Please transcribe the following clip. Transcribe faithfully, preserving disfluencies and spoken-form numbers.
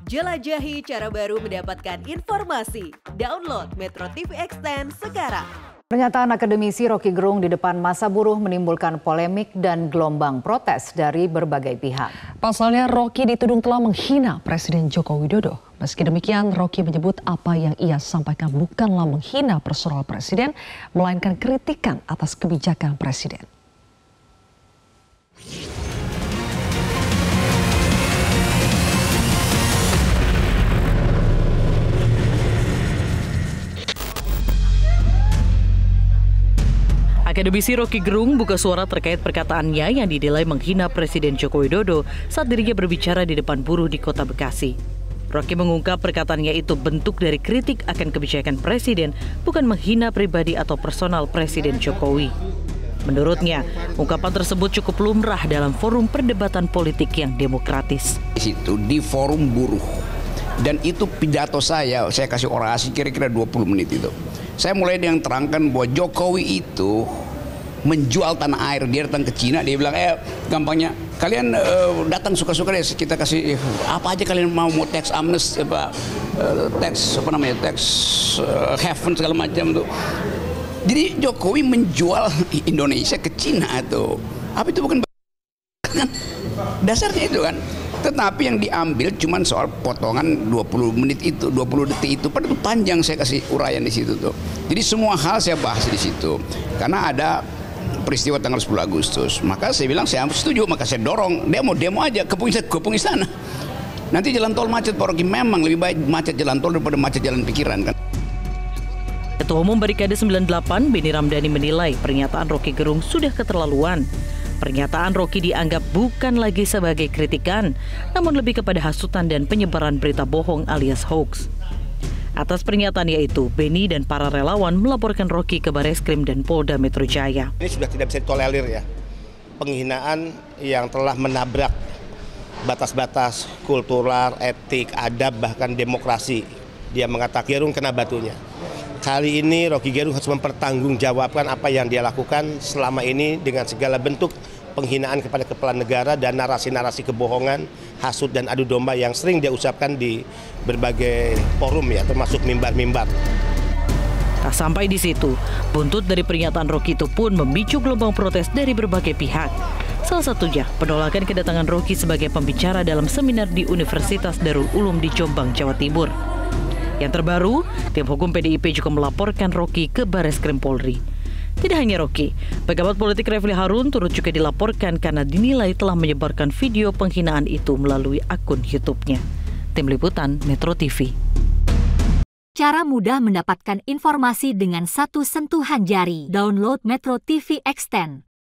Jelajahi cara baru mendapatkan informasi. Download Metro T V Extend sekarang. Pernyataan akademisi Roky Gerung di depan massa buruh menimbulkan polemik dan gelombang protes dari berbagai pihak. Pasalnya Roky dituding telah menghina Presiden Joko Widodo. Meski demikian, Roky menyebut apa yang ia sampaikan bukanlah menghina personal Presiden, melainkan kritikan atas kebijakan Presiden. Akademisi Roky Gerung buka suara terkait perkataannya yang dinilai menghina Presiden Joko Widodo saat dirinya berbicara di depan buruh di Kota Bekasi. Roky mengungkap perkataannya itu bentuk dari kritik akan kebijakan Presiden, bukan menghina pribadi atau personal Presiden Jokowi. Menurutnya, ungkapan tersebut cukup lumrah dalam forum perdebatan politik yang demokratis. Di situ di forum buruh, dan itu pidato saya, saya kasih orasi kira-kira dua puluh menit itu. Saya mulai dengan terangkan bahwa Jokowi itu menjual tanah air. Dia datang ke Cina, dia bilang, eh gampangnya kalian uh, datang suka-suka deh, kita kasih apa aja kalian mau, mau tax amnesty, apa uh, tax apa namanya, tax uh, haven segala macam tuh. Jadi Jokowi menjual Indonesia ke Cina tuh. Apa itu bukan kan? Dasarnya itu kan. Tetapi yang diambil cuma soal potongan dua puluh menit itu, dua puluh detik itu. Padahal panjang saya kasih uraian di situ tuh. Jadi semua hal saya bahas di situ. Karena ada peristiwa tanggal sepuluh Agustus. Maka saya bilang saya setuju, maka saya dorong demo demo aja ke Kepung Istana. Nanti jalan tol macet, Pak Roky, memang lebih baik macet jalan tol daripada macet jalan pikiran kan. Ketua Umum Barikade sembilan puluh delapan Benny Ramdhani menilai pernyataan Roky Gerung sudah keterlaluan. Pernyataan Roky dianggap bukan lagi sebagai kritikan, namun lebih kepada hasutan dan penyebaran berita bohong alias hoax. Atas pernyataannya itu, Benny dan para relawan melaporkan Roky ke Bareskrim dan Polda Metro Jaya. Ini sudah tidak bisa ditolerir ya, penghinaan yang telah menabrak batas-batas kultural, etik, adab, bahkan demokrasi. Dia mengatakan Gerung kena batunya. Kali ini Roky Gerung harus mempertanggungjawabkan apa yang dia lakukan selama ini dengan segala bentuk penghinaan kepada kepala negara dan narasi-narasi kebohongan, hasut dan adu domba yang sering dia ucapkan di berbagai forum ya, termasuk mimbar-mimbar. Tak sampai di situ, buntut dari pernyataan Roky itu pun memicu gelombang protes dari berbagai pihak. Salah satunya penolakan kedatangan Roky sebagai pembicara dalam seminar di Universitas Darul Ulum di Jombang, Jawa Timur. Yang terbaru, tim hukum P D I P juga melaporkan Roky ke Bareskrim Polri. Tidak hanya Roky, pejabat politik Refli Harun turut juga dilaporkan karena dinilai telah menyebarkan video penghinaan itu melalui akun YouTube-nya. Tim Liputan Metro T V. Cara mudah mendapatkan informasi dengan satu sentuhan jari. Download Metro T V Extend.